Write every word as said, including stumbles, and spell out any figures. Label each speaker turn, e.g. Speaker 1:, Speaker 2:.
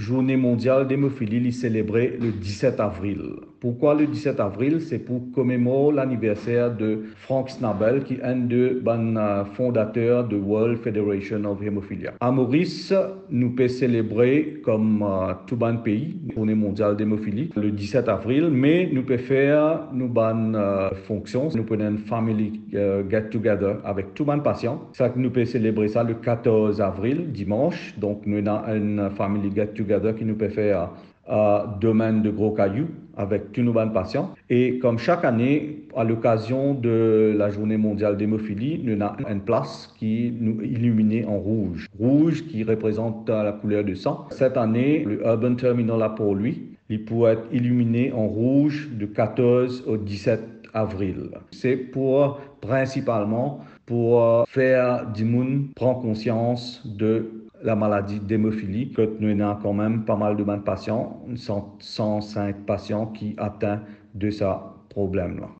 Speaker 1: journée mondiale d'hémophilie est célébrée le dix-sept avril. Pourquoi le dix-sept avril? C'est pour commémorer l'anniversaire de Frank Snabel, qui est un des fondateurs de World Federation of Hemophilia. À Maurice, nous pouvons célébrer comme uh, tout bon pays, la journée mondiale d'hémophilie, le dix-sept avril, mais nous pouvons faire nos bonnes uh, fonctions. Nous pouvons faire une family uh, get-together avec tout bon patient. Ça, nous pouvons célébrer ça le quatorze avril, dimanche. Donc, nous avons une family get-together qui nous peut faire euh, domaine de Gros Caillou avec tous nos bons patients. Et comme chaque année, à l'occasion de la journée mondiale d'hémophilie, nous avons une place qui nous illuminée en rouge. Rouge qui représente la couleur du sang. Cette année, le Urban Terminal a pour lui, il pourrait être illuminé en rouge du quatorze au dix-sept avril. C'est pour, principalement, pour faire du monde prendre conscience de la maladie d'hémophilie, que nous avons quand même pas mal de patients, cent cinq patients qui atteignent de ce problème-là.